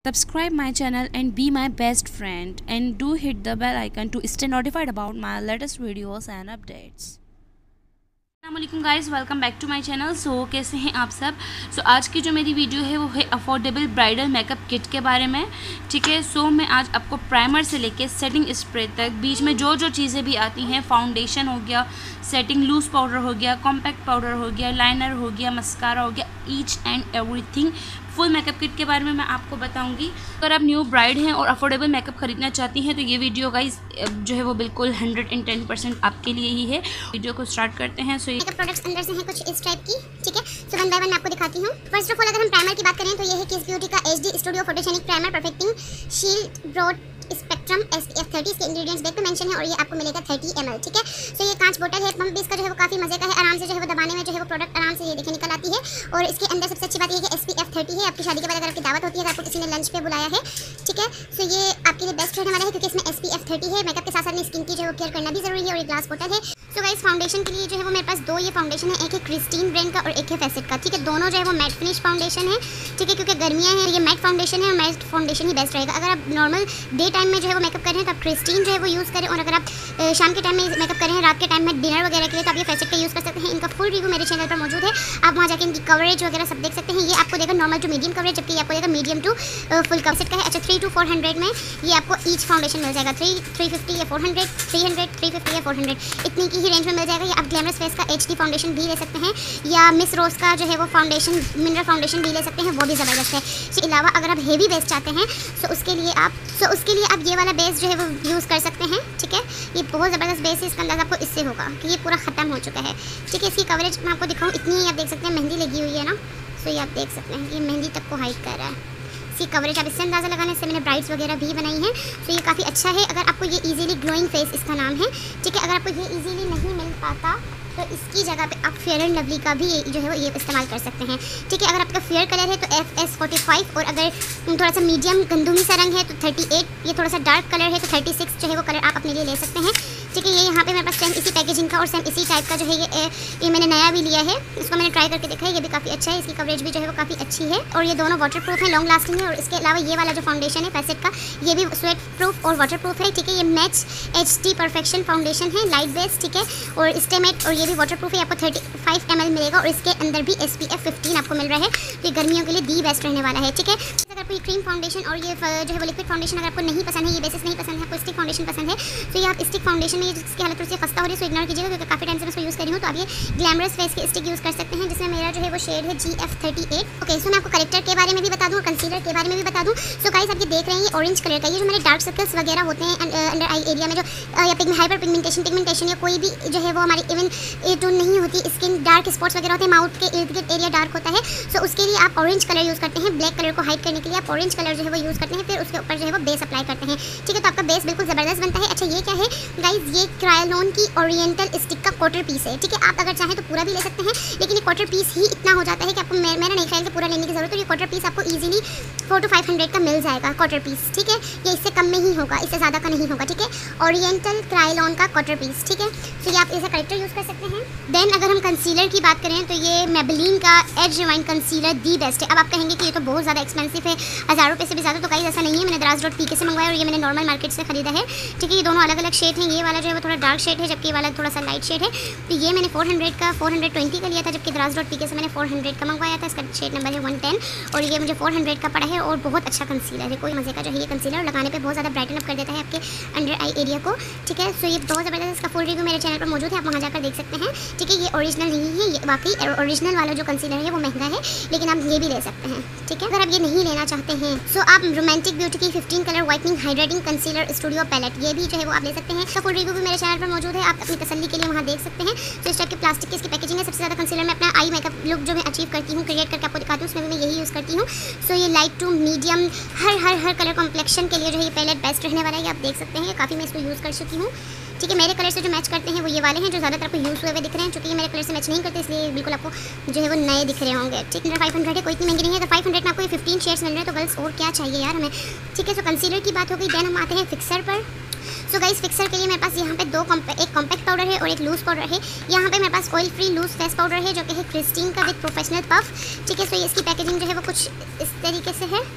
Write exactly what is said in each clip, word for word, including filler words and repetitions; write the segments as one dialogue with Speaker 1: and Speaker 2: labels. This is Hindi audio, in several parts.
Speaker 1: Subscribe my channel and be my best friend, and do hit the bell icon to stay notified about my latest videos and updates. अस्सलामुअलैकुम guys, welcome back to my channel. So कैसे हैं आप सब। सो so, आज की जो मेरी वीडियो है वो है अफोर्डेबल ब्राइडल मेकअप किट के बारे में। ठीक है, सो so, मैं आज आपको प्राइमर से लेके सेटिंग स्प्रे तक बीच में जो जो चीज़ें भी आती हैं, फाउंडेशन हो गया, सेटिंग लूज पाउडर हो गया, कॉम्पैक्ट पाउडर हो गया, लाइनर हो गया, मस्कारा हो गया, each and everything full makeup kit के बारे में मैं आपको बताऊंगी। अगर आप न्यू ब्राइड हैं और अफोर्डेबल मेकअप खरीदना चाहती हैं तो ये वीडियो गाइस जो है वो बिल्कुल हंड्रेड एंड टेन परसेंट आपके लिए ही है। वीडियो को स्टार्ट करते हैं। सो
Speaker 2: मेकअप प्रोडक्ट्स अंदर से हैं कुछ इस टाइप की। ठीक है, सो वन बाय वन मैं आपको दिखाती हूँ। फर्स्ट ऑफ ऑल अगर हम प्राइमर की बात करें तो ये है किस ब्यूटी का H D studio photogenic primer perfecting shield broad spectrum S P F thirty. इसके इंग्रेडिएंट्स बैक पे मेंशन है और ये आपको मिलेगा थर्टी एम एल। ठीक है, सो ये कांच बोतल है, पम्प भी इसका जो है वो काफ़ी मजे का है। आराम से जो है वो दबाने में जो है वो प्रोडक्ट आराम से ये देखिए निकल आती है। और इसके अंदर सबसे अच्छी बात ये है कि एस पी एफ थर्टी है। आपकी शादी के बाद अगर आपकी दावत होती है, अगर आपको किसी ने लंच पे बुलाया है, ठीक है, सो ये आपके लिए बेस्ट रहने वाला है क्योंकि इसमें एस पी एफ थर्टी है। मेकअप के साथ साथ में स्किन की जो है वो केयर करना भी जरूरी है। और ये ग्लास बोतल है। सो गाइस फाउंडेशन के लिए जो है वो मेरे पास दो ये फाउंडेशन है, एक है क्रिस्टीन ब्रांड का और एक है फैसेट का। ठीक है, दोनों जो है वो मैट फिनिश फाउंडेशन है। ठीक है, क्योंकि गर्मियाँ हैं, ये मैट फाउंडेशन है और मैट फाउंडेशन ही बेस्ट रहेगा। अगर आप नॉर्मल डे टाइम में जो है वो मेकअप कर रहे हैं तो आप क्रिस्टीन जो है वो यूज़ करें, और अगर आप शाम के टाइम में मेकअप कर रहे हैं, रात के टाइम में डिनर वगैरह के लिए, तो आप ये फैसेट का यूज़ कर सकते हैं। इनका फुल रिव्यू मेरे चैनल पर मौजूद है, आप वहाँ जाकर इनकी कवरेज वगैरह सब देख सकते हैं। ये आपको देगा नॉर्मल टू मीडियम कवरेज, जबकि ये आपको देगा मीडियम टू फुल कवरेज का है। अच्छा, थ्री टू फोर हंड्रेड में ये आपको ईच फाउंडेशन मिल जाएगा। थ्री थ्री फिफ्टी या four hundred, three hundred three fifty या फोर हंड्रेड इतनी की ही रेंज में मिल जाएगा। या आप ग्लैमरस फेस का एच डी फाउंडेशन भी ले सकते हैं, या मिस रोज का जो है वो फाउंडेशन मिनरल फाउंडेशन भी ले सकते हैं, वो भी ज़बरदस्त है। इसके अलावा अगर आप हेवी बेस चाहते हैं तो उसके लिए आप सो उसके लिए आप ये वाला बेस जो है वो यूज़ कर सकते हैं। ठीक है, ये बहुत ज़बरदस्त बेस है। इसका अंदाज़ा आपको इससे होगा कि ये पूरा ख़त्म हो चुका है। ठीक है, इसकी कवरेज मैं आपको दिखाऊँ, इतनी ही आप देख सकते हैं, मेहंदी लगी हुई है ना, सो ये आप देख सकते हैं ये मेहंदी तक को हाइड कर रहा है। इसकी कवरेज आप इससे अंदाज़ा लगाने से मैंने ब्राइड्स वगैरह भी बनाई हैं, तो ये काफ़ी अच्छा है। अगर आपको ये इजीली ग्लोइंग फेस इसका नाम है। ठीक है, अगर आपको ये इजीली नहीं मिल पाता तो इसकी जगह पे आप फेयर एंड लवली का भी जो है वो ये इस्तेमाल कर सकते हैं। ठीक है, अगर आपका फेयर कलर है तो एफ एस फोर्टी फाइव, और अगर थोड़ा सा मीडियम गंदुमी सा रंग है तो थर्टी एट, ये थोड़ा सा डार्क कलर है तो थर्टी सिक्स जो है वो कलर आप अपने लिए ले सकते हैं। ठीक है, ये यहाँ पे मेरे पास सेम इसी पैकेजिंग का और सेम इसी टाइप का जो है ये ये मैंने नया भी लिया है। इसको मैंने ट्राई करके देखा है, ये भी काफ़ी अच्छा है। इसकी कवरेज भी जो है वो काफ़ी अच्छी है और ये दोनों वाटर प्रूफ है, लॉन्ग लास्टिंग है। और इसके अलावा ये वाला जो फाउंडेशन है फैसेट का, ये भी स्वेट प्रूफ और वाटर प्रूफ है। ठीक है, ये match H D perfection foundation है, लाइट बेस। ठीक है, और स्टेमेट, और ये भी वाटर प्रूफ है। आपको थर्टी फाइव एम एल मिलेगा और इसके अंदर भी एस पी एफ फिफ्टीन आपको मिल रहा है, तो ये गर्मियों के लिए दी बेस्ट रहने वाला है। ठीक है, अगर आपको ये क्रीम फाउंडेशन और ये जो है वो लिक्विड फाउंडेशन अगर आपको नहीं पसंद है, ये बेसिस नहीं पसंद है, आपको स्टिक फाउंडेशन पसंद है, तो ये आप स्टिक फाउंडेशन में जिसकी हालत थोड़ी सी खस्ता हो रही है, सो इग्नोर कीजिएगा क्योंकि काफ़ी टाइम से मैं इसको यूज़ कर रही हूँ। तो आप ये ग्लैमरस फेस के स्टिक यूज़ कर सकते हैं, जिसमें मेरा जो है वो शेड है G F thirty eight. Okay, so मैं आपको करेक्टर के बारे में भी बता दूँ, कंसीलर के बारे में भी बता दूँ। सो गाइस आप ये देख रहे हैं, ये ऑरेंज कलर का, ये जो मेरे डार्क सर्कल्स वगैरह होते हैं अंडर आई एरिया में, जो या पिगमेंट हाइपर पिगमेंटेशन पिगमेंटेशन या कोई भी जो है वो हमारी इवन ए टोन नहीं होती, स्किन डार्क स्पॉट्स वगैरह होते हैं, माउथ के इर्द गिर्द एरिया डार्क होता है, सो उसके लिए आप ऑरेंज कलर यूज़ करते हैं। ब्लैक कलर को हाइड करने के लिए आप ऑरेंज कलर जो है वो यूज़ करते हैं, फिर उसके ऊपर जो है वो बेस अप्लाई करते हैं। ठीक है, तो आपका बेस बिल्कुल ज़बरदस्त बनता है। अच्छा, ये क्या है गाइज, ये क्रायोलॉन की ओरिएंटल स्टिक का क्वार्टर पीस है। ठीक है, आप अगर चाहें तो पूरा भी ले सकते हैं, लेकिन ये क्वार्टर पीस ही इतना हो जाता है कि आपको मेरा नहीं ख्याल कि पूरा लेने की जरूरत है। ये क्वार्टर पीस आपको easily four to five hundred का मिल जाएगा क्वार्टर पीस। ठीक है, ये इससे कम में ही होगा, इससे ज़्यादा का नहीं होगा। ठीक है, ओरिएंटल क्रायोलॉन का क्वार्टर पीस। ठीक है, तो ये आप इसे करेक्टर यूज़ कर सकते हैं। देन अगर हम कंसीलर की बात करें तो ये मेबेलिन का age rewind concealer the best है। अब आप कहेंगे कि ये तो बहुत ज़्यादा एक्सपेंसिव है, हज़ार रुपये से भी ज़्यादा, तो कहीं ऐसा नहीं है। मैंने दराज डॉट पी के से मंगवाया और ये मैंने नॉर्मल मार्केट से खरीदा है। ठीक है, ये दोनों अलग अलग शेड हैं। ये वाला जो है वो थोड़ा डार्क शेड है, जबकि ये वाला थोड़ा सा लाइट शेड है। तो ये मैंने फोर हंड्रेड का फोर हंड्रेड ट्वेंटी का लिया था, जबकि दराज डॉट पी के से मैंने फोर हंड्रेड का मंगवाया था। इसका शेड नंबर है वन टेन और ये मुझे फोर हंड्रेड का पड़ा है और बहुत अच्छा कंसीलर है, कोई मज़े का जो है ये कंसीलर, लगाने पे बहुत ज़्यादा ब्राइटन अप कर देता है आपके अंडर आई एरिया को। ठीक है, सो ये बहुत ज़बरदस्त, इसका फुल रिव्यू मेरे चैनल पर मौजूद है, आप वहाँ जाकर देख सकते हैं। ठीक है, ये ओरिजिनल नहीं है, ये वाकई ओरिजिनल वाला जो कंसीलर है वो महंगा है, लेकिन आप ये भी ले सकते हैं। ठीक है, अगर आप ये नहीं लेना चाहते हैं सो आप रोमांटिक ब्यूटी की fifteen colour whitening hydrating concealer studio palette, ये भी जो है वो आप ले सकते हैं। इसका फुल रिव्यू भी मेरे चैनल पर मौजूद है, आप अपनी तसल्ली के लिए वहाँ देख सकते हैं। तो इस टाइप के प्लास्टिक की इसकी पैकेजिंग है। सबसे ज़्यादा कंसीलर में अपना आई मेकअप लुक जो मैं अचीव करती हूँ, क्रिएट करके आपको दिखाती हूँ, उसमें भी मैं यही यूज़ करती हूँ। सो ये लाइट टू मीडियम हर हर हर कलर कॉम्प्लेक्शन के लिए जो है ये पैलेट बेस्ट रहने वाला है, आप देख सकते हैं। काफ़ी मैं इसको यूज़ कर चुकी हूँ। ठीक है, मेरे कलर से जो मैच करते हैं वो ये वाले हैं, जो ज़्यादातर आपको यूज़ हुए हुए दिख रहे हैं। चूँकि ये मेरे कलर से मैच नहीं करते, इसलिए बिल्कुल आपको जो है वो नए दिख रहे होंगे। ठीक है, फाइव हंड्रेड है, कोई इतनी महंगी नहीं है। तो फाइव हंड्रेड में आपको ये फिफ्टीन शेड्स मिल रहे हैं, तो गर्ल्स और क्या चाहिए यार हमें। ठीक है, सो कंसीलर की बात हो गई। देन हम आते हैं फिक्सर पर। सो गाइस फिक्सर के लिए मेरे पास यहाँ पे दो एक कॉम्पैक्ट पाउडर है और एक लूज पाउडर है। यहाँ पे मेरे पास oil free loose face powder है जो कि है क्रिस्टीन का विद प्रोफेशनल पफ। ठीक है, सो इसकी पैकेजिंग जो है वो कुछ इस तरीके से है।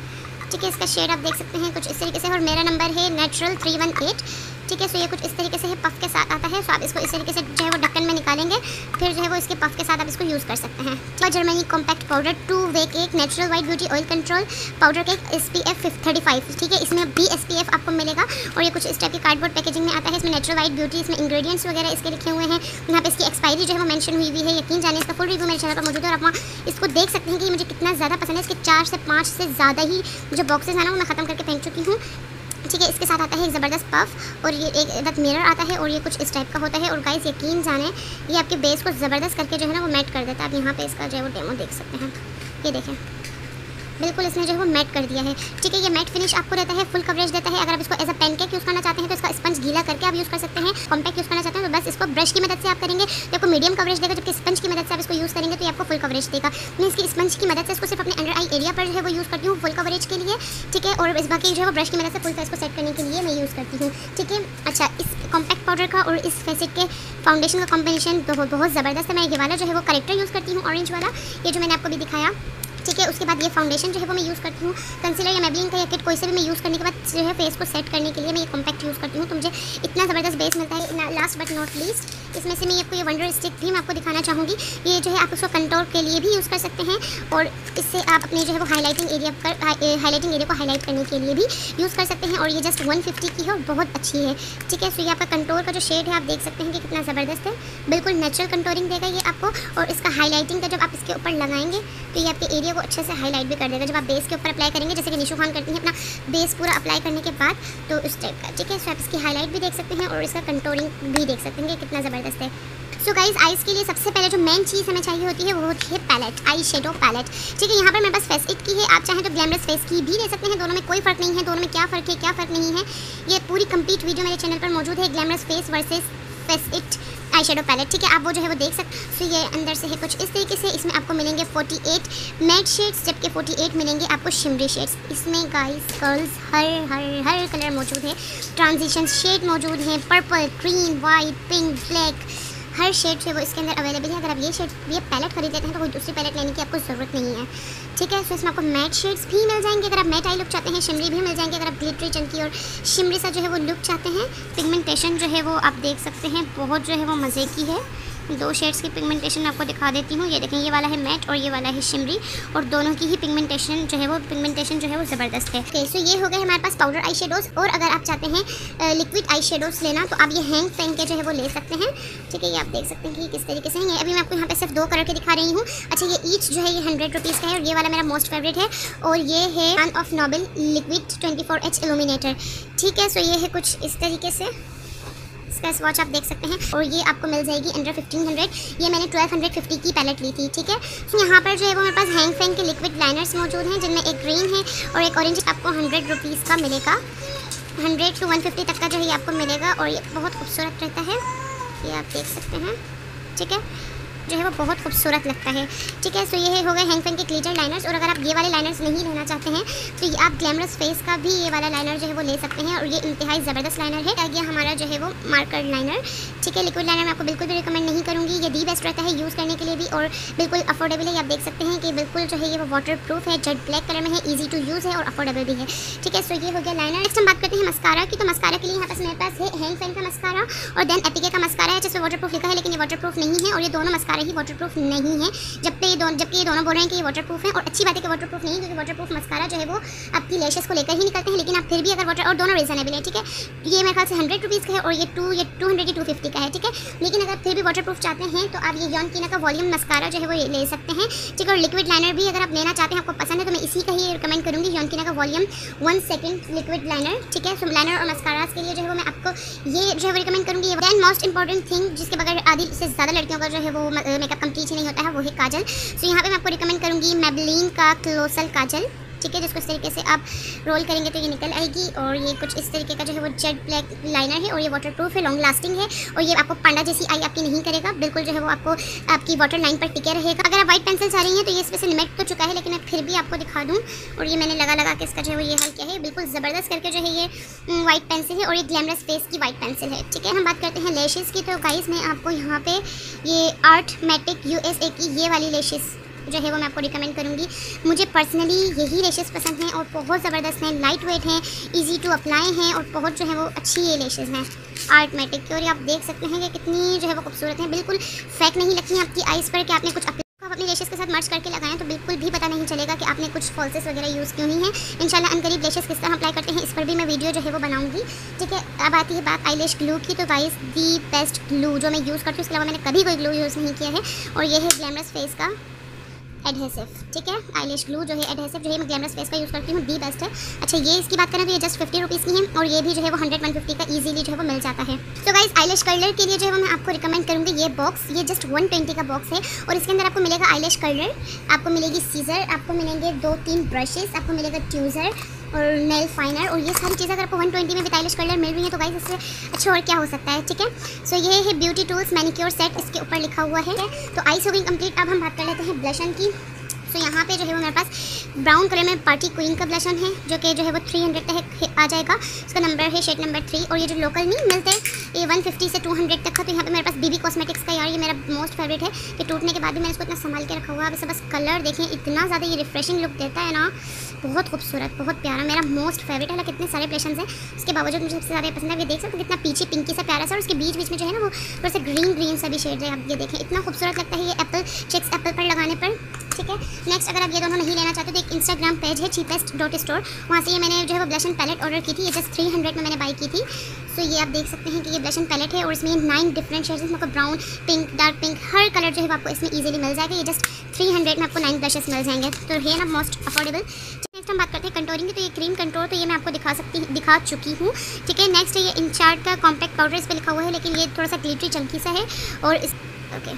Speaker 2: ठीक है। इसका शेड आप देख सकते हैं कुछ इस तरीके से, और मेरा नंबर है नेचुरल थ्री वन एट, ठीक है। सो ये कुछ इस तरीके से है, पफ के साथ आता है। सो आप इसको इस तरीके से जो है वो ढक्कन में निकालेंगे, फिर जो है वो इसके पफ के साथ आप इसको यूज़ कर सकते हैं। तो Germany compact powder two way cake natural white beauty oil control powder cake S P F thirty five, ठीक है। इसमें भी एस पी एफ आपको मिलेगा, और ये कुछ इस टाइप की कार्डबोर्ड पैकेजिंग में आता है। इसमें नेचुरल वाइट ब्यूटी, इसमें इंग्रेडिएंट्स वगैरह इसके लिखे हुए हैं। यहाँ पे इसकी एक्सपायरी जो है वो मेंशन हुई हुई है। यकीन जाने इसका फुल रिव्यू मेरे चैनल पर मौजूद है, और आप वहाँ इसको देख सकते हैं कि मुझे कितना ज़्यादा पसंद है। इसके चार से पाँच से ज़्यादा ही जो बॉक्सेस है ना वो मैं ख़त्म करके फेंक चुकी हूँ, ठीक है। इसके साथ आता है एक ज़बरदस्त पफ, और ये एक इधर मिरर आता है, और ये कुछ इस टाइप का होता है। और गाइस यकीन जाने ये आपके बेस को ज़बरदस्त करके जो है ना वो मैट कर देता है। आप यहाँ पे इसका जो है वो डेमो देख सकते हैं, ये देखें बिल्कुल इसने जो है वो मैट कर दिया है, ठीक है। ये मैट फिनिश आपको रहता है, फुल कवरेज देता है। अगर आप इसको एज अ पैनकेक यूज़ करना चाहते हैं तो इसका स्पंज गीला करके आप यूज़ कर सकते हैं। कॉम्पैक्ट यूज़ करना चाहते हैं तो बस इसको ब्रश की मदद से आप करेंगे तो आपको मीडियम कवरेज देगा, जबकि स्पंज की मदद से आप इसको यूज़ करेंगे तो ये आपको फुल कवरेज देगा। मैं इसकी स्पंज की मदद से इसको सिर्फ अपने अंडर आई एरिया पर जो है वो यूज़ करती हूँ फुल कवरेज के लिए, ठीक है। और इस बाकी जो है वो ब्रश की मदद से फुल फेस को सेट करने के लिए मैं यूज़ करती हूँ, ठीक है। अच्छा, इस कॉम्पैक्ट पाउडर का और इस फेसिट के फाउंडेशन का कॉम्बिनेशन बहुत बहुत ज़बरदस्त है। मैं ये वाला जो है वो करेक्टर यूज़ करती हूँ, ऑरेंज वाला, ये जो मैंने आपको भी दिखाया, ठीक है। उसके बाद ये फाउंडेशन जो है वो मैं यूज़ करती हूँ कंसीलर या मेबलिन का या किट कोई से भी मैं यूज़ करने के बाद जो है फेस को सेट करने के लिए मैं ये कॉम्पैक्ट यूज़ करती हूँ, तो मुझे इतना ज़बरदस्त बेस मिलता है। लास्ट बट नॉट लीस्ट इसमें से मैं आपको ये वंडर स्टिक भी मैं आपको दिखाना चाहूँगी। ये जो है आप उसको कंटोर के लिए भी यूज़ कर सकते हैं, और इससे आप अपने जो है वो हाईलाइटिंग एरिया पर हाईलाइटिंग एरिया को हाईलाइट करने के लिए भी यूज़ कर सकते हैं। और ये जस्ट वन फिफ्टी की है और बहुत अच्छी है, ठीक है। सो ये आपका कंटोर का जो शेड है आप देख सकते हैं कि कितना ज़बरदस्त है, बिल्कुल नेचुरल कंटोरिंग देगा ये आपको। और इसका हाईलाइटिंग का जब आप इसके ऊपर लगाएंगे तो ये आपके एरिया को अच्छे से हाईलाइट भी कर देगा। जब आप बेस के ऊपर अप्लाई करेंगे, जैसे कि निशु खान करती हैं अपना बेस पूरा अप्लाई करने के बाद, तो उस टाइप का, ठीक है। सो आप इसकी हाईलाइट भी देख सकते हैं और इसका कंटोरिंग भी देख सकते हैं कि कितना ज़बरदस्त है। सो गाइस, आइज़ के लिए सबसे पहले जो मेन चीज़ हमें चाहिए होती है वो होती है पैलेट, आई शेडो पैलेट, ठीक है। यहाँ पर मेरे पास फेस इट की है, आप चाहें तो ग्लैमरस फेस की भी ले सकते हैं। दोनों में कोई फ़र्क नहीं है, दोनों में क्या फ़र्क है क्या फ़र्क नहीं है, ये पूरी कंप्लीट वीडियो मेरे चैनल पर मौजूद है, glamorous face versus face it eye shadow palette, ठीक है। आप वो जो है वो देख सकते हैं। सो ये अंदर से है कुछ इस तरीके से। इसमें आपको मिलेंगे अड़तालीस मैट शेड्स, जबकि अड़तालीस मिलेंगे आपको शिमरी शेड्स। इसमें गाइस कर्ल्स हर हर हर कलर मौजूद है, ट्रांजिशन शेड मौजूद हैं, purple, green, white, pink, black, हर शेड जो है वो इसके अंदर अवेलेबल है। अगर आप ये शेड ये पैलेट खरीद लेते हैं तो कोई दूसरी पैलेट लेने की आपको ज़रूरत नहीं है, ठीक है। सो इसमें आपको मैट शेड्स भी मिल जाएंगे अगर आप मैट आई लुक चाहते हैं, शिमरी भी मिल जाएंगे अगर आप ग्लिटरी चंकी और शिमरी सा जो है वो लुक चाहते हैं। पिगमेंटेशन जो है वो आप देख सकते हैं बहुत जो है वो मज़े की है। दो शेड्स की पिगमेंटेशन आपको दिखा देती हूँ, ये देखें, ये वाला है मैट और ये वाला है शिमरी, और दोनों की ही पिगमेंटेशन जो है वो पिगमेंटेशन जो है वो ज़बरदस्त है। ओके, सो ये हो गए हमारे पास पाउडर आई शेडोज़। और अगर आप चाहते हैं लिक्विड आई शेडोज़ लेना तो आप ये हैंग पेन के जो है वो ले सकते हैं, ठीक है। ये आप देख सकते हैं कि किस तरीके से है। ये अभी मैं आपको यहाँ पे सिर्फ दो कलर के दिखा रही हूँ। अच्छा, ये ईच जो है ये हंड्रेड रुपीज़ का है, और ये वाला मेरा मोस्ट फेवरेट है, और ये है one of noble liquid twenty four H illuminator, ठीक है। सो ये है कुछ इस तरीके से, इसका स्वॉच आप देख सकते हैं, और ये आपको मिल जाएगी अंडर फिफ्टीन हंड्रेड। ये मैंने ट्वेल्व हंड्रेड फिफ्टी की पैलेट ली थी, ठीक है। तो यहाँ पर जो है वो मेरे पास हैंग फैंग के लिक्विड लाइनर्स मौजूद हैं, जिनमें एक ग्रीन है और एक ऑरेंज। आपको हंड्रेड रुपीज़ का मिलेगा, हंड्रेड टू वन फिफ्टी तक का जो है ये आपको मिलेगा, और ये बहुत खूबसूरत रहता है, ये आप देख सकते हैं, ठीक है। जो है वो बहुत खूबसूरत लगता है, ठीक है। सो ये हो गए हैंग फैंग के ग्लिटर लाइनर्स। और अगर आप ये वाले लाइनर्स नहीं लेना चाहते हैं तो ये आप ग्लैमरस फेस का भी ये वाला लाइनर जो है वो ले सकते हैं, और ये इंतहाई ज़बरदस्त लाइनर है। ये हमारा जो है वो मार्कर लाइनर, ठीक है। लिक्विड लाइनर मैं आपको बिल्कुल भी रिकमेंड नहीं करूँगी, ये दी बेस्ट रहता है यूज़ करने के लिए भी, और बिल्कुल अफोर्डेबल है। आप देख सकते हैं कि बिल्कुल जो है ये वो वाटर प्रूफ है, जेट ब्लैक कलर में है, ईजी टू यूज़ है और अफोर्डेबल भी है, ठीक है। सो ये हो गया लाइनर। नेक्स्ट हम बात करते हैं मस्कारा की। तो मस्कारा के लिए यहाँ पास मेरे पास है हैंग फैंग का मस्कारा और देन एपिके का मस्कारा है, जिसमें वाटर प्रूफ लिखा है, लेकिन ये वाटर प्रूफ नहीं है, और ये दोनों मस्कारा ही वाटर प्रूफ नहीं है, जबकि ये दोनों जबकि ये दोनों बोल रहे हैं कि ये वाटर प्रूफ है। और अच्छी बात है कि वाटर प्रूफ नहीं है, क्योंकि वाटर प्रूफ मस्कारा जो है वो आपकी लैशेस को लेकर ही निकलते हैं, लेकिन आप फिर भी अगर वाटर, और दोनों रीजनेबल है, ठीक है। ये मेरे ख्याल से हंड्रेड रुपीज़ का है, और ये टू ये टू हंड्रेड की टू फिफ्टी का है, ठीक है। लेकिन अगर फिर भी वाटर प्रूफ चाहते हैं तो आप ये यॉन कीना का वॉल्यूम मस्कारा जो है वो ले सकते हैं, ठीक है। और लिक्विड लाइनर भी अगर आप लेना चाहते हैं, आपको पसंद है, तो मैं इसी का ही रिकमेंड करूँगी, यॉन कीना का volume one second liquid liner, ठीक है। सो लाइनर और मस्कारास के लिए जो है वो मैं आपको ये जो है वो रिकमेंड करूँगी। देन मोस्ट इंपॉर्टेंट थिंग, जिसके बगैर आधी से ज़्यादा लड़कियों का जो है वो मेकअप कंप्लीट ही नहीं होता है, वो है काजल। सो यहाँ पे मैं आपको रिकमेंड करूँगी मेबलिन का क्लोसल काजल, ठीक है, जिसको इस तरीके से आप रोल करेंगे तो ये निकल आएगी। और ये कुछ इस तरीके का जो है वो जेट ब्लैक लाइनर है, और ये वाटर प्रूफ है, लॉन्ग लास्टिंग है, और ये आपको पांडा जैसी आई आपकी नहीं करेगा, बिल्कुल जो है वो आपको आपकी वाटर लाइन पर टिके रहेगा। अगर आप वाइट पेंसिल चाह रही हैं तो ये इसमें से लिमिट तो चुका है, लेकिन मैं फिर भी आपको दिखा दूँ। और ये मैंने लगा लगा के इसका जो है वो ये हल किया है, बिल्कुल ज़बरदस्त करके जो है ये वाइट पेंसिल है, और ये ग्लैमरस फेस की वाइट पेंसिल है, ठीक है। हम बात करते हैं लैशेज़ की। तो गाइस मैं आपको यहाँ पे ये आर्ट मैटिक यूएसए की ये वाली लैशेज़ जो है वो मैं आपको रिकमेंड करूँगी। मुझे पर्सनली यही लेशेस पसंद हैं और बहुत ज़बरदस्त हैं, लाइट वेट हैं, ईजी टू अप्लाई हैं और बहुत जो है वो अच्छी ये लेशेस हैं आर्टमेटिक की। और ये आप देख सकते हैं कि कितनी जो है वो खूबसूरत हैं, बिल्कुल फेक नहीं लगती हैं आपकी आइज़ पर कि आपने कुछ आप अपने लेशेस के साथ मर्ज करके लगाएं तो बिल्कुल भी पता नहीं चलेगा कि आपने कुछ फॉल्सेस वगैरह यूज़ क्यों नहीं है। इंशाल्लाह अनकरीब लेशेस किस तरह अप्लाई करते हैं इस पर भी मैं वीडियो जो है वो बनाऊंगी, ठीक है। अब आती है बात आईलैश ग्लू की। तो गाइस दी बेस्ट ग्लू जो मैं यूज़ करती हूँ, इसके अलावा मैंने कभी कोई ग्लू यूज़ नहीं किया है, और ये है ग्लैमरस फेस का एडहेसिव, ठीक है। आईलैश ग्लू जो है एडहेसिव जो है मैं ग्लैमरस फेस का यूज़ करती हूँ, दी बेस्ट है। अच्छा ये इसकी बात करें तो ये जस्ट फिफ्टी रुपीज़ की है और ये भी जो है वो हंड्रेड वन फिफ्टी का इजीली जो है वो मिल जाता है। तो गाइस आईलैश कर्लर के लिए जो है वो मैं आपको रिकमेंड करूँगी ये बॉक्स, ये जस्ट वन ट्वेंटी का बॉक्स है और इसके अंदर आपको मिलेगा आईलैश कर्लर, आपको मिलेगी सीजर, आपको मिलेंगे दो तीन ब्रशेस, आपको मिलेगा ट्यूज़र और नेल फाइनर, और ये सारी चीज़ें अगर आपको वन ट्वेंटी में विद आईलैश कर्लर मिल रही है तो गाइस इससे अच्छा और क्या हो सकता है, ठीक है। सो so, ये है ब्यूटी टूल्स मैनिक्योर सेट, इसके ऊपर लिखा हुआ है। तो आईज हो गई कंप्लीट। अब हम बात कर लेते हैं ब्लशन की। तो यहाँ पे जो है वो मेरे पास ब्राउन कलर में पार्टी क्वीन का ब्लशन है जो कि जो है वो थ्री हंड्रेड तक आ जाएगा, इसका नंबर है शेड नंबर थ्री। और ये जो लोकल नहीं मिलते ये वन फिफ्टी से टू हंड्रेड तक का। तो यहाँ पे मेरे पास बीबी कॉस्मेटिक्स का, यार ये मेरा मोस्ट फेवरेट है, कि टूटने के बाद भी मैंने इसको इतना संभाल के रखा हुआ है। अब इसे बस कलर देखें, इतना ज़्यादा ये रिफ्रेशिंग लुक देता है ना, बहुत खूबसूरत, बहुत प्यारा, मेरा मोस्ट फेवरेट है। हालांकि कितने सारे ब्लशंस हैं उसके बावजूद मुझे सबसे ज़्यादा पसंद है। ये देख सकते हैं कितना पीछे पिंकी सा प्यारा सा, और उसके बीच बीच में जो है ना वो थोड़ा सा ग्रीन ग्रीन सा भी शेड है। आप ये देखें इतना खूबसूरत लगता है ये एप्पल चेक्स एप्पल पर लगाने पर, ठीक है। नेक्स्ट अगर आप ये दोनों नहीं लेना चाहते तो एक इंस्टाग्राम पेज है चीपेस्ट डॉट स्टोर, वहाँ से ये मैंने जो है वो ब्लशन पैलेट ऑर्डर की थी, ये जस्ट थ्री हंड्रेड में मैंने बाई की थी। सो ये आप देख सकते हैं कि ये ब्लशन पैलेट है और इसमें नाइन डिफरेंट शेड्स हैं, आपको ब्राउन, पिंक, डार्क पिंक, हर कलर जो है आपको इसमें इजीली मिल जाएगा। ये जस्ट थ्री हंड्रेड में आपको नाइन ब्लशेस मिल जाएंगे, तो ये ना मोस्ट अफोर्डेबल। नेक्स्ट हम बात करते हैं कंटोरिंग की। तो ये क्रीम कंटोर तो ये मैं आपको दिखा सकती दिखा चुकी हूँ, ठीक है। नेक्स्ट है ये इंचार्ट का कॉम्पैक्ट पाउडर, इस पर लिखा हुआ है लेकिन ये थोड़ा सा ग्लिटरी चंकी सा है, और इस ओके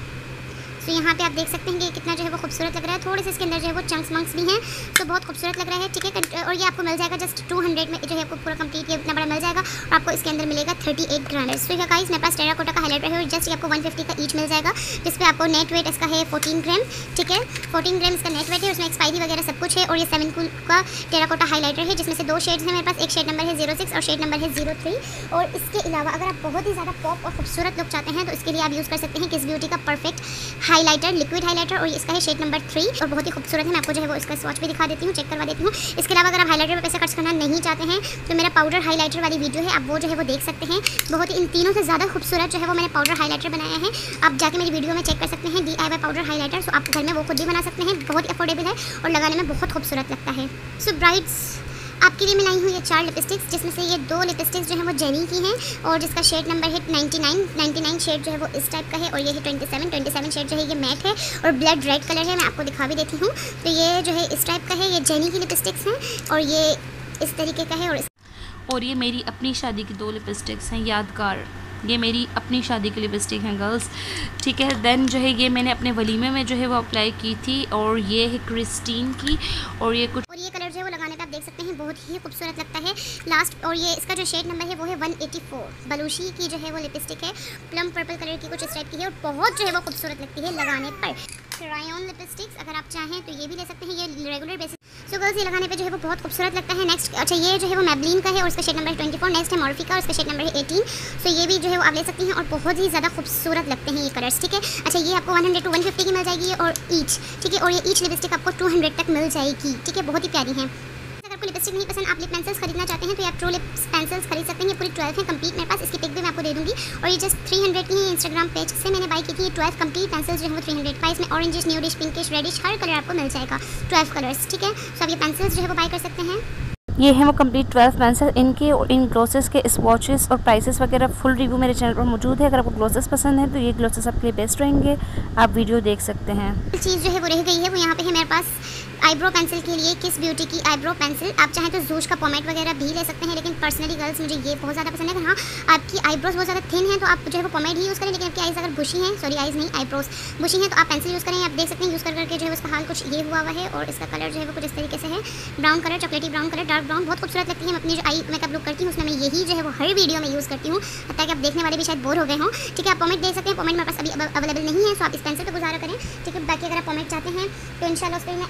Speaker 2: तो यहाँ पे आप देख सकते हैं कि कितना जो है वो खूबसूरत लग रहा है। थोड़े से इसके अंदर जो है वो चंक्स मंक्स भी हैं, तो बहुत खूबसूरत लग रहा है, ठीक है। और ये आपको मिल जाएगा जस्ट टू हंड्रेड में जो है आपको पूरा कंप्लीट ये इतना बड़ा मिल जाएगा, और आपको इसके अंदर मिलेगा थर्टी एट ग्राम्स। तो गाइस मेरे पास टेराकोटा का हाइलाइटर है और जस्ट ये आपको वन फिफ्टी का ईच मिल जाएगा, जिसपे आपको नेट वेट इसका है फोर्टीन ग्राम, ठीक है। फोर्टीन ग्राम इसका नेट वेट है, उसमें एक्सपायरी वगैरह सब कुछ है। और ये सेवन कूल का टेराकोटा हाइलाइटर है जिसमें से दो शेड्स हैं मेरे पास, एक शेड नंबर है जीरो सिक्स और शेड नंबर है जीरो थ्री। और इसके अलावा अगर आप बहुत ही ज़्यादा पॉप और खूबसूरत लुक चाहते हैं तो इसके लिए आप यूज़ कर सकते हैं किस ब्यूटी का परफेक्ट हाइलाइटर लिक्विड हाइलाइटर, और इसका है शेड नंबर थ्री और बहुत ही खूबसूरत है। मैं आपको जो है वो इसका स्वॉच भी दिखा देती हूँ, चेक करवा देती हूँ। इसके अलावा अगर आप हाइलाइटर पे पैसा खर्च करना नहीं चाहते हैं तो मेरा पाउडर हाइलाइटर वाली वीडियो है, आप वो जो है वो देख सकते हैं। बहुत ही इन तीनों से ज़्यादा खूबसूरत जो है वो मैंने पाउडर हाइलाइटर बनाया है, आप जाके मेरी वीडियो में चेक कर सकते हैं, D I Y powder highlighter. So आप घर में वो खुद भी बना सकते हैं, बहुत ही अफोर्डेबल है और लगाने में बहुत खूबसूरत लगता है। सो ब्राइड्स आपके लिए मैं लाई हूँ ये चार लिपस्टिक्स, जिसमें से ये दो लिपस्टिक्स जो है वो जेनी की हैं और जिसका शेड नंबर है ninety nine. Ninety nine shade जो है वो इस टाइप का है, और ये है twenty seven. Twenty seven shade जो है ये मैट है और ब्लड रेड कलर है, मैं आपको दिखा भी देती हूँ। तो ये जो है इस टाइप का है, ये जेनी की लिपस्टिक्स हैं और ये इस तरीके का है। और
Speaker 1: और ये मेरी अपनी शादी की दो लिपस्टिक्स हैं यादगार, ये मेरी अपनी शादी की लिपस्टिक हैं गर्ल्स, ठीक है। देन जो है ये मैंने अपने वलीमे में जो है वो अप्लाई की थी, और ये है क्रिस्टीन की, और ये कुछ
Speaker 2: और ये कलर जो है वो लगाने पे आप देख सकते हैं बहुत ही खूबसूरत लगता है लास्ट। और ये इसका जो शेड नंबर है वो है वन एटी फोर। बलूशी की जो है वो लिपस्टिक है, प्लम पर्पल कलर की कुछ इस टाइप की है और बहुत जो है वो खूबसूरत लगती है लगाने पर। रायन लिपस्टिक्स अगर आप चाहें तो ये भी ले सकते हैं, ये रेगुलर बेसिस। सो गर्ल्स ये लगाने पे जो है वो बहुत खूबसूरत लगता है। नेक्स्ट अच्छा ये जो है वो मैबलिन का है और इसका शेड नंबर है ट्वेंटी फोर। नेक्स्ट है मॉर्फी का और इसका शेड नंबर है एटीन। सो ये भी जो है वो आप ले सकती हैं और बहुत ही ज़्यादा खूबसूरत लगते हैं ये कलर्स, ठीक है। अच्छा ये आपको one hundred to one fifty की मिल जाएगी और ईच, ठीक है। और ये ईच लिपस्टिक आपको टू हंड्रेड तक मिल जाएगी, ठीक है, बहुत ही प्यारी है। अगर आपको लिपस्टिक नहीं पसंद, आप लिप पेंसिल्स खरीदना चाहते हैं तो आप ट्रू लिप्स पेंसिल्स खरीद सकते हैं, ये पूरी ट्वेल्व है कंप्लीट मेरे पास, इसकी पिक भी मैं आपको दे दूँगी। और ये जस्ट थ्री हंड्रेड की है, इंस्टाग्राम पेज से मैंने बाई की थी। ये ट्वेल्व कंप्लीट पेंसिल्स जो है वो थ्री हंड्रेड का, इसमें ऑरेंजिश, न्यूडिश, पिंकिश, रेडिश हर कलर आपको मिल जाएगा, ट्वेल्व कलर्स, ठीक है। सो आप ये पेंसिल्स जो है वो बाई कर सकते हैं।
Speaker 1: ये है वो कंप्लीट ट्वेल्व पेंसिल, इनके और इन ग्लॉसेस के स्वॉचेस और प्राइसेस वगैरह फुल रिव्यू मेरे चैनल पर मौजूद है। अगर आपको ग्लॉसेस पसंद है तो ये ग्लॉसेस आपके लिए बेस्ट रहेंगे, आप वीडियो देख सकते हैं।
Speaker 2: चीज़ जो है वो रह गई है वो यहाँ पे है मेरे पास आईब्रो पेंसिल के लिए किस ब्यूटी की आईब्रो पेंसिल। आप चाहें तो जूश का पोमेट वगैरह भी ले सकते हैं, लेकिन पर्सनली गर्ल्स मुझे ये बहुत ज़्यादा पसंद है। अगर हाँ आपकी आईब्रोज बहुत ज़्यादा थिन है तो आप जो है वो पोमेट ही यूज़ करें, लेकिन आपकी आईज अगर बुशी हैं, सॉरी आईज नहीं आईब्रोज बुशी हैं, तो आप पेंसिल यूज़ करें। आप देख सकते हैं यूज़ कर करके जो है उसका हाल कुछ ये हुआ हुआ है और इसका कलर जो है वो कुछ इस तरीके से है, brown colour, chocolaty brown colour, dark brown, बहुत खूबसूरत लगती है। मैं अपनी जो आई मेकअप लुक करती हूँ उसमें मैं यही जो है वो हर वीडियो में यूज़ करती हूँ, ताकि आप देखने वाले भी शायद बोर हो गए हों, ठीक है। आप पोमेट देख सकते हैं, पोमेट मेरे पास अभी अवेलेबल नहीं है, सो आप इस पेंसिल पर गुजारा करें, ठीक है। बाकी अगर आप पोमेट चाहते हैं तो इंशाल्लाह उस पर मैं अनकरीब लेकर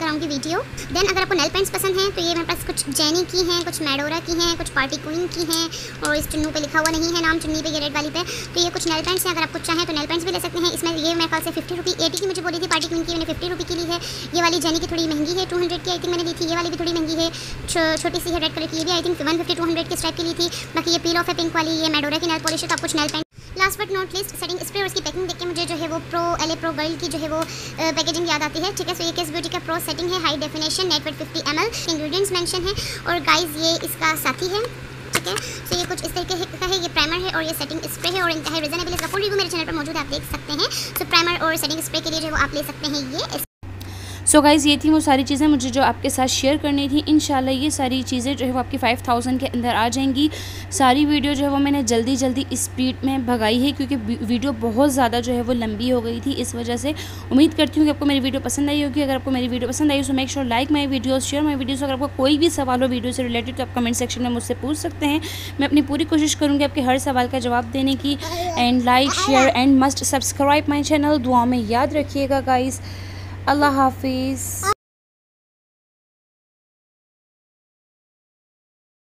Speaker 2: कराऊंगी वीडियो। देन अगर आपको नेल पेंट्स पसंद हैं तो ये मेरे पास कुछ जेनी की हैं, कुछ मेडोरा की हैं, कुछ पार्टी क्वीन की हैं और इस चुन्नू पे लिखा हुआ नहीं है नाम चुन्नी पे, ये रेड वाली पे। तो ये कुछ नेल पेंट्स हैं, अगर आप कुछ चाहें तो नेल पेंट्स भी ले सकते हैं। इसमें ये मेरे ख्याल से फिफ्टी रुपी एटी की मुझे बोली थी पार्टी क्वीन की, मैंने फिफ्टी रुपी की ली है। ये वाली जेनी की थोड़ी महंगी है, टू हंड्रेड की आई थिंक मैंने ली थी। ये वाली भी थोड़ी महंगी है, छोटी सी है रेड कलर की, ये भी I think one fifty to hundred की स्ट्राइप की ली थी। बाकी ये पील ऑफ है पिंक वाली, ये मेडोरा की नेल पॉलिश है। तो आप कुछ nail paint last but not least setting spray और उसकी पैकिंग देख के मुझे जो है वो pro L A pro girl की जो है वो पैकेजिंग याद आती है। ठीक है, सो ये किस ब्यूटी का प्रो सेटिंग है, high definition, net weight fifty M L, ingredients mention है और गाइस ये इसका साथी है। ठीक है, सो ये कुछ इस तरीके का है, ये प्राइमर है और ये सेटिंग स्प्रे है और इंतहाई रिजनेबल। इसका फुल रिव्यू मेरे चैनल पर मौजूद है, आप देख सकते हैं। सो प्राइमर और सेटिंग स्प्रे के लिए जो है वो आप ले सकते हैं ये।
Speaker 1: सो so गाइज़ ये थी वो सारी चीज़ें मुझे जो आपके साथ शेयर करनी थी। इंशाल्लाह ये सारी चीज़ें जो है वो आपकी फाइव थाउजेंड के अंदर आ जाएंगी। सारी वीडियो जो है वो मैंने जल्दी जल्दी स्पीड में भगाई है क्योंकि वीडियो बहुत ज़्यादा जो है वो लंबी हो गई थी। इस वजह से उम्मीद करती हूँ कि आपको मेरी वीडियो पसंद आई होगी। अगर आपको मेरी वीडियो पसंद आई तो make sure like my videos, share my videos. अगर आपको कोई भी सवाल हो वीडियो से रिलेटेड तो आप कमेंट सेक्शन में मुझसे पूछ सकते हैं। मैं अपनी पूरी कोशिश करूँगी आपके हर सवाल का जवाब देने की। And like share and must subscribe my channel. दुआ में याद रखिएगा गाइज़। अल्लाह हाफिज़।